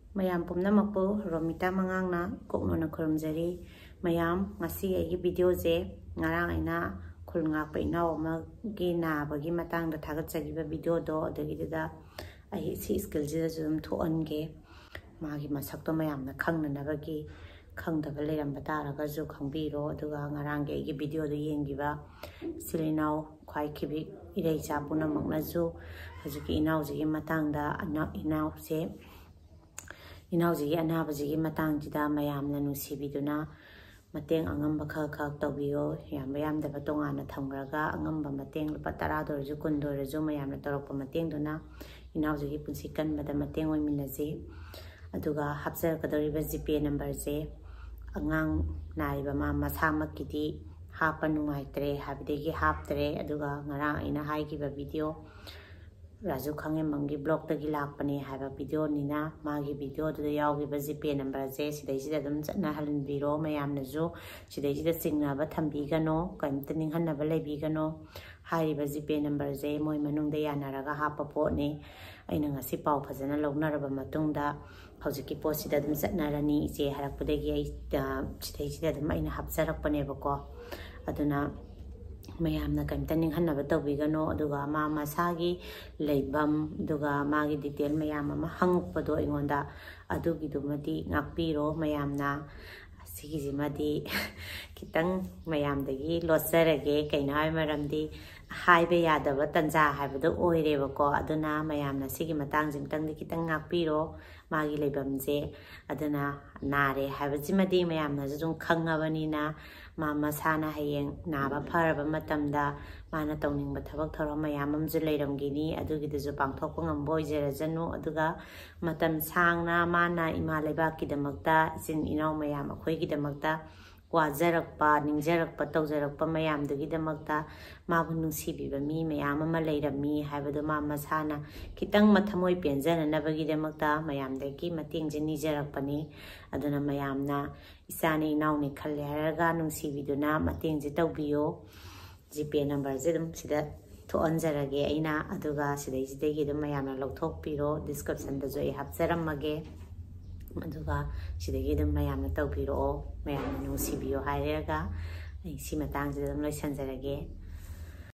mayam pumna makpo Romita Mangangna koknona khurumjari mayam ngasi aigi video je ngarang aina khulngak pe naw ma gi na bagi matang da thagat chagiba video do adagi da ai si skill je zum thoan ge magi masak to mayam na khangna na bagi khangda ba leram batara ga ju khangbiro aduga ngarang ge aigi video do yengiba silinaw khwai khibi irei cha puna makna ju hajuki inaw ji matang da inaw se inaujigi anabajigi matang jida mayam na nusibiduna mateng angamba khak khak tawbiyo yam da batongana thamgraga angamba mateng lupa 10 dorju 10 dorju mayam na torokpa mateng duna inaujigi punsi kan mada mateng oi minaji aduga hapsar kadoriba gp number je angang naiba ma masamakidi hapa nungaitre habidegi haptre aduga ngarang ina haigiba video Raju Khange Mangi blog tagi lakpani haiba video nina magi video do yawgi ba gp number je sidai sida dum chana halin biro mayam na ju sidai sida singna ba thambi gano kaimta ninghan na ba lebi gano hai ba gp number je moi manung da yanaraga hapa po ne aina ngasi pau phajana lognaraba matungda hojiki po sida dum chana rani je harakpudegi ai sidai sida dum aina hapsarakpane ba ko aduna mayam na kaimta ninghan na ba tawbi gano aduga ma masagi leibam aduga magi detail mayam ama hangukpado ingonda adugi dumadi ngakpiro mayam na sigi jimadi kitang mayam dagi lotsarage kaina ai maramdi haibe yadaba tanja haibado oire bako aduna mayam na sigi matang jimtang di kitang ngakpiro magi leibam je aduna nare haibajimadi mayam na jung khangabani na Mama sana hayeng naba pharaba matamda mana tawning ba thabak thoro mayam amju leiramgini adugi deju pangthokpa ngamboi jerajanu aduga matam sangna mana ima leibaki damakta sin inaw mayam akhoi gi damakta wajarakpa ningjarakpa tawjarakpa mayam dugi damakta mabu nungsibiba mi mayam ama leirami haibadu mama sana kitang mathamoi penjana nabagi damakta mayam dagi mating jeni jarakpani aduna mayamna isani inauni khalle haraga nungsibiduna mating je tawbiyo gp number je dum sida thoanjarage aina aduga sidai sidagi dum mayamna lokthokpiro description da jo hapcharamage aduga sidagi dum mayamna tawbiro mayamna nungsibiyo hairaga ai si matang je dum loisanjarage